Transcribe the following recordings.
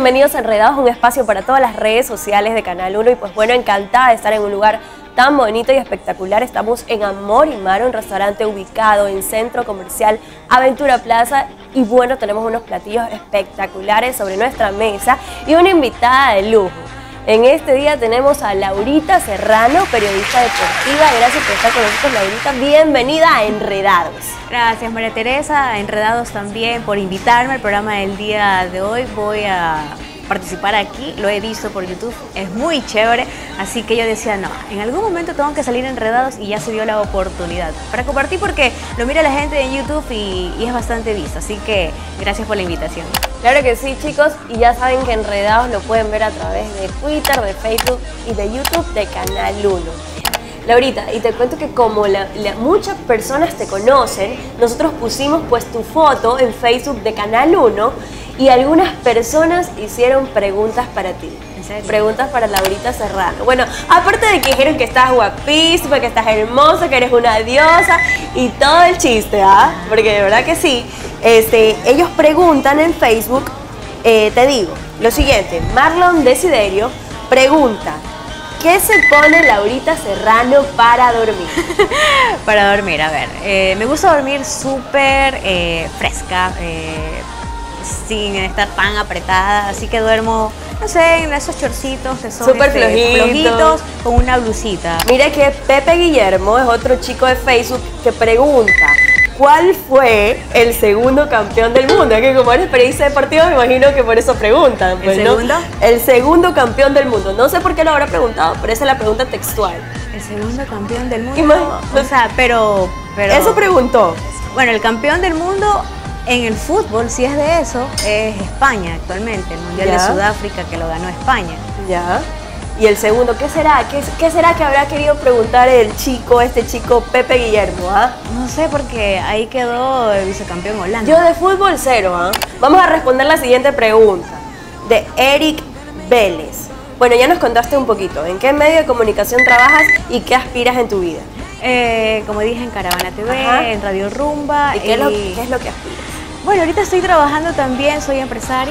bienvenidos a Enredados, un espacio para todas las redes sociales de Canal 1. Y pues bueno, encantada de estar en un lugar tan bonito y espectacular. Estamos en Amor y Mar, un restaurante ubicado en Centro Comercial Aventura Plaza. Y bueno, tenemos unos platillos espectaculares sobre nuestra mesa y una invitada de lujo. En este día tenemos a Laurita Serrano, periodista deportiva. Gracias por estar con nosotros, Laurita. Bienvenida a Enredados. Gracias, María Teresa. A Enredados también por invitarme al programa del día de hoy. Voy a participar aquí, lo he visto por YouTube, es muy chévere, así que yo decía, no, en algún momento tengo que salir Enredados y ya se dio la oportunidad para compartir porque lo mira la gente en YouTube y es bastante visto, así que gracias por la invitación. Claro que sí, chicos, y ya saben que Enredados lo pueden ver a través de Twitter, de Facebook y de YouTube de Canal 1. Laurita, y te cuento que como muchas personas te conocen, nosotros pusimos pues tu foto en Facebook de Canal 1 y algunas personas hicieron preguntas para ti. ¿En serio? Preguntas para Laurita Serrano. Bueno, aparte de que dijeron que estás guapísima, que estás hermosa, que eres una diosa y todo el chiste, ¿ah? Porque de verdad que sí. Ellos preguntan en Facebook, te digo, lo siguiente, Marlon Desiderio pregunta, ¿qué se pone Laurita Serrano para dormir? Para dormir, a ver, me gusta dormir súper fresca, sin estar tan apretada, así que duermo, no sé, en esos chorcitos que son súper flojitos, con una blusita. Mira que Pepe Guillermo es otro chico de Facebook que pregunta, ¿cuál fue el segundo campeón del mundo? Es que como eres periodista deportivo me imagino que por eso preguntan. Pues, ¿El segundo? ¿no? El segundo campeón del mundo. No sé por qué lo habrá preguntado, pero esa es la pregunta textual. ¿El segundo campeón del mundo? O sea, pero... Eso preguntó. Bueno, el campeón del mundo en el fútbol, si es de eso, es España actualmente, el Mundial de Sudáfrica que lo ganó España. Ya. Y el segundo, ¿qué será? ¿Qué será que habrá querido preguntar este chico Pepe Guillermo? ¿Ah? No sé, porque ahí quedó el vicecampeón Holanda. Yo de fútbol cero, ¿ah? Vamos a responder la siguiente pregunta, de Eric Vélez. Bueno, ya nos contaste un poquito, ¿en qué medio de comunicación trabajas y qué aspiras en tu vida? Como dije, en Caravana TV, Ajá. En Radio Rumba. ¿Y qué es lo que aspiras? Bueno, ahorita estoy trabajando también, soy empresaria.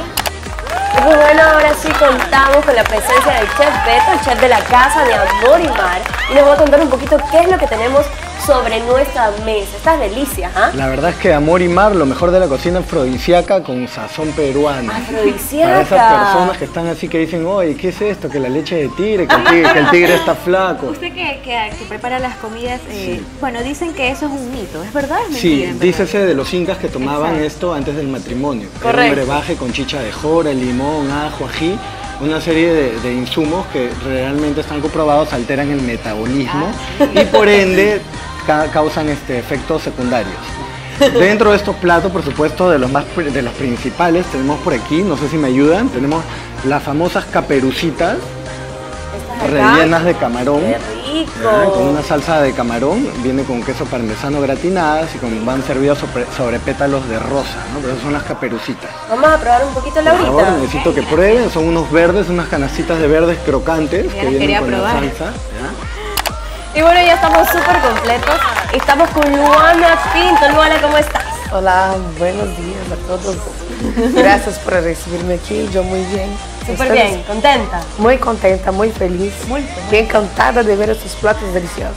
Pues bueno, ahora sí contamos con la presencia del chef Beto, el chef de la casa de Amor y Mar, y nos va a contar un poquito qué es lo que tenemos sobre nuestra mesa, estas delicias, ¿ah? La verdad es que Amor y Mar, lo mejor de la cocina afrodisíaca con sazón peruano. Afrodisíaca. Para esas personas que están así que dicen, oye, ¿qué es esto? Que la leche de tigre, que el tigre está flaco. Usted que prepara las comidas, bueno, dicen que eso es un mito, ¿es verdad o es Sí, mentira? dícese de los incas que tomaban esto antes del matrimonio. Correcto. Era un brebaje con chicha de jora, limón, ajo, ají, una serie de insumos que realmente están comprobados, alteran el metabolismo y por ende causan efectos secundarios. Dentro de estos platos, por supuesto, de los principales, tenemos por aquí, no sé si me ayudan, tenemos las famosas caperucitas rellenas de camarón. ¡Qué rico! Con una salsa de camarón, viene con queso parmesano gratinadas y van servidas sobre pétalos de rosa, ¿no? Pero son las caperucitas. Vamos a probar un poquito, Por Laurita. favor, necesito que prueben, son unos verdes, unas canastitas de verdes crocantes Ya que las vienen quería con probar. la salsa. ¿ya? Y bueno, ya estamos súper completos. Estamos con Luana Pinto. Luana, ¿cómo estás? Hola, buenos días a todos. Gracias por recibirme aquí, yo muy bien. Súper ¿Ustedes? bien, ¿contenta? Muy contenta, muy feliz. Y encantada de ver estos platos deliciosos.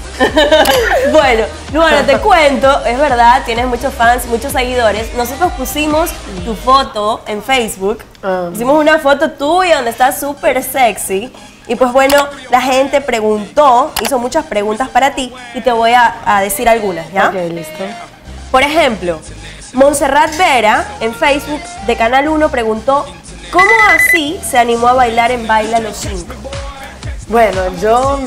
Bueno, Luana, te cuento, es verdad, tienes muchos fans, muchos seguidores. Nosotros pusimos tu foto en Facebook. Hicimos una foto tuya donde estás súper sexy. Y pues bueno, la gente preguntó, hizo muchas preguntas para ti y te voy a decir algunas, ¿ya? Ok, listo. Por ejemplo, Montserrat Vera en Facebook de Canal 1 preguntó ¿cómo así se animó a bailar en Baila los 5? Bueno, yo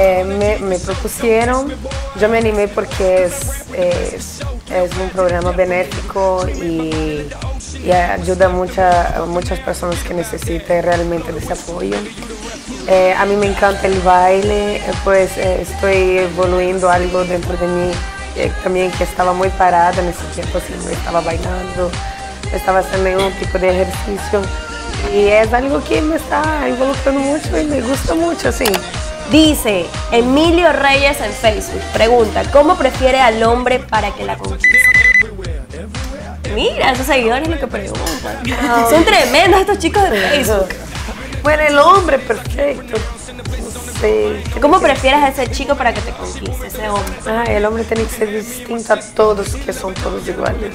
me propusieron, yo me animé porque es un programa benéfico y ayuda a muchas personas que necesitan realmente de ese apoyo. A mí me encanta el baile, pues estoy evoluyendo algo dentro de mí también que estaba muy parada en ese tiempo, así, no estaba bailando, estaba haciendo un tipo de ejercicio. Y es algo que me está involucrando mucho y me gusta mucho, sí. Dice Emilio Reyes en Facebook, pregunta, ¿cómo prefiere al hombre para que la conquiste? Mira, esos seguidores lo que preguntan. Son tremendos estos chicos de Facebook. Bueno, el hombre perfecto. No sé. ¿Cómo prefieres a ese chico para que te conquiste, ese hombre? El hombre tiene que ser distinto a todos, que son todos iguales.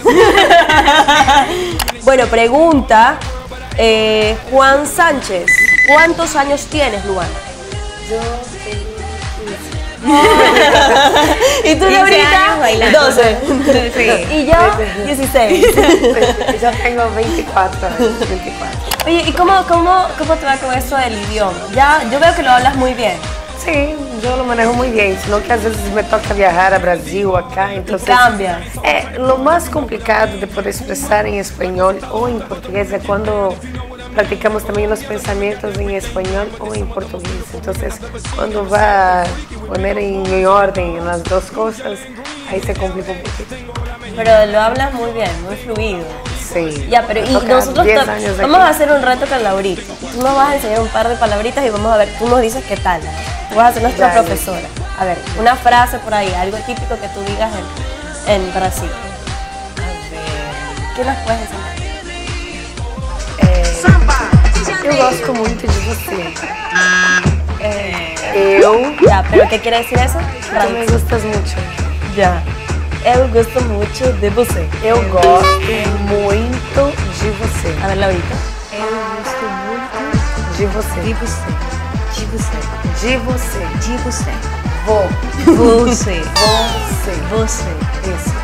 Bueno, pregunta Juan Sánchez. ¿Cuántos años tienes, Luana? Yo tengo Y tú 15 ahorita años bailando. 12. Sí. Y yo 16. Yo tengo 24 años, 24. Oye, ¿y cómo te va con eso del idioma? Ya, yo veo que lo hablas muy bien. Sí, yo lo manejo muy bien, sino que a veces me toca viajar a Brasil o acá, entonces cambias. Lo más complicado de poder expresar en español o en portugués es cuando practicamos también los pensamientos en español o en portugués. Entonces, cuando va a poner en orden las dos cosas, ahí se complica un poquito. Pero lo hablas muy bien, muy fluido. Sí. Ya, pero y Toca nosotros 10 años vamos aquí. a hacer un reto con Laurita. Tú nos vas a enseñar un par de palabritas y vamos a ver, tú nos dices qué tal. Tú vas a ser nuestra Dale. profesora. A ver, una frase por ahí, algo típico que tú digas en Brasil. ¿Qué nos puedes enseñar? Eu gosto muito de você. Eu, Ya, pero ¿qué quiere decir eso? tu me gustas mucho. Ya. Eu gosto mucho de você. Eu gosto muito de você. A ver, Laurita. Eu gosto muito De você. de você. De você. De você. De você. Vou. Você. Você. Você. Isso.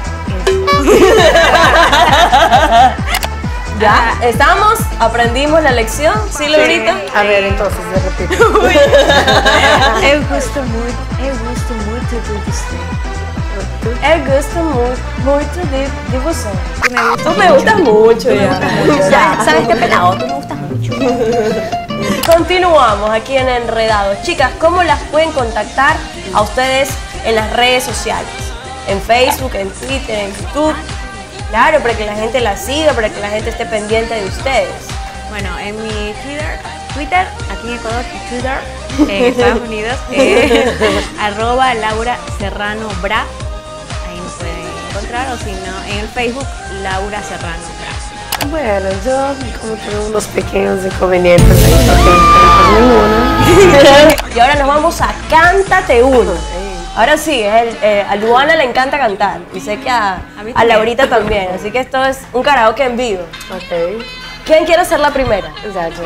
Ya, ¿estamos? ¿Aprendimos la lección? ¿Sí, Laurita? A ver, entonces, de repito. Eu gosto muito de você. Eu gosto muito de você. Tú me gustas mucho, ya. ¿Sabes qué pelado? Tú me gustas mucho. Continuamos aquí en Enredados. Chicas, ¿cómo las pueden contactar a ustedes en las redes sociales? En Facebook, en Twitter, en YouTube. Claro, para que la gente la siga, para que la gente esté pendiente de ustedes. Bueno, en mi Twitter, aquí en Ecuador, y Twitter, en Estados Unidos, arroba Laura Serrano Bra. Ahí nos pueden encontrar, o si no, en el Facebook, Laura Serrano Bra. Bueno, yo como tengo unos pequeños inconvenientes ahí, no tengo ninguna. Y ahora nos vamos a Cántate Uno. Ahora sí, a Luana le encanta cantar y sé que a mí también. Laurita también, así que esto es un karaoke en vivo. Ok. ¿Quién quiere ser la primera? Exato.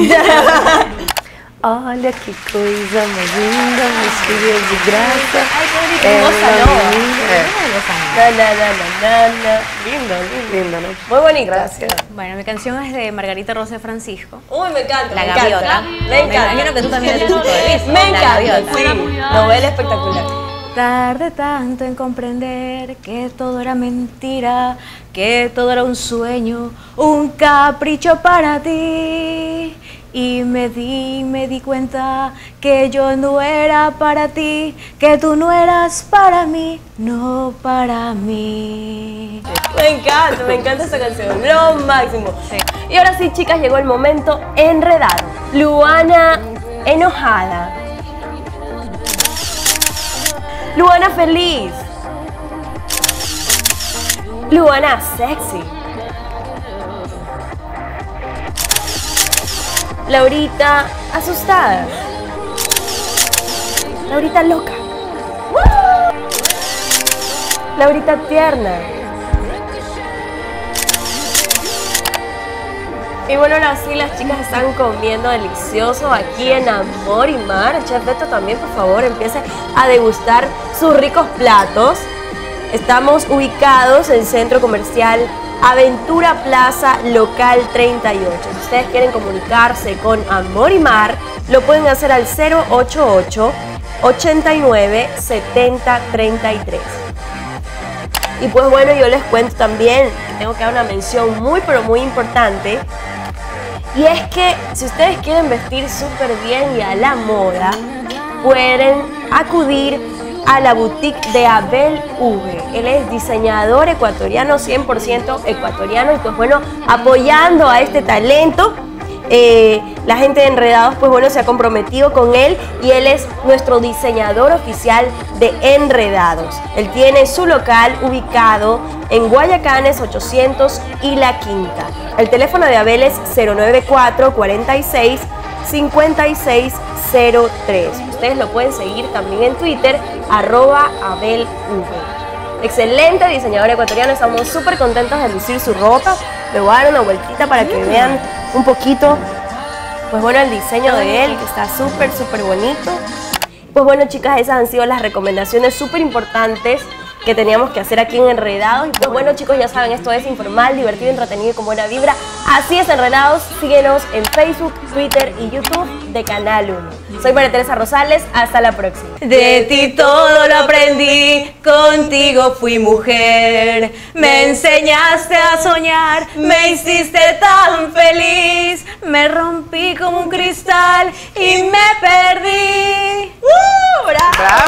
Olha que coisa mais linda, meus filhos de graça. Ay, qué bonito, É bossa uma nova. menina. Na, na, na, na, na. Lindo, lindo. Linda, ¿no? Muy bonito. Gracias. Bueno, mi canción es de Margarita Rosa de Francisco. Uy, me encanta. La me gaviota. encanta. Me encanta. Me imagino que tú también eres un poco de eso. Me La encanta, gaviota. sí. Novela espectacular. Tardé tanto en comprender que todo era mentira, que todo era un sueño, un capricho para ti. Y me di cuenta que yo no era para ti, que tú no eras para mí, no para mí. Me encanta esa canción, lo máximo. Y ahora sí, chicas, llegó el momento enredado. Luana enojada. Luana feliz. Luana sexy. Laurita asustada. Laurita loca. Laurita tierna. Y bueno, ahora sí, las chicas están comiendo delicioso aquí en Amor y Mar. Chef Beto también, por favor, empiece a degustar sus ricos platos. Estamos ubicados en Centro Comercial Aventura Plaza, local 38. Si ustedes quieren comunicarse con Amor y Mar, lo pueden hacer al 088 89 70 33. Y pues bueno, yo les cuento también que tengo que dar una mención muy pero muy importante. Y es que si ustedes quieren vestir súper bien y a la moda, pueden acudir a la boutique de Abel V. Él es diseñador ecuatoriano, 100% ecuatoriano, y pues bueno, apoyando a este talento. la gente de Enredados, pues bueno, se ha comprometido con él y él es nuestro diseñador oficial de Enredados. Él tiene su local ubicado en Guayacanes 800 y La Quinta. El teléfono de Abel es 094 46 5603. Ustedes lo pueden seguir también en Twitter, @AbelV. Excelente diseñador ecuatoriano, estamos súper contentos de lucir su ropa. Le voy a dar una vueltita para que vean un poquito, pues bueno, el diseño de él, que está súper, súper bonito. Pues bueno, chicas, esas han sido las recomendaciones súper importantes que teníamos que hacer aquí en Enredados. Y pues bueno, chicos, ya saben, esto es informal, divertido, entretenido y con buena vibra. Así es Enredados. Síguenos en Facebook, Twitter y YouTube de Canal 1. Soy María Teresa Rosales, hasta la próxima. De ti todo lo aprendí, contigo fui mujer. Me enseñaste a soñar, me hiciste tan feliz. Me rompí como un cristal y me perdí. ¡Bravo!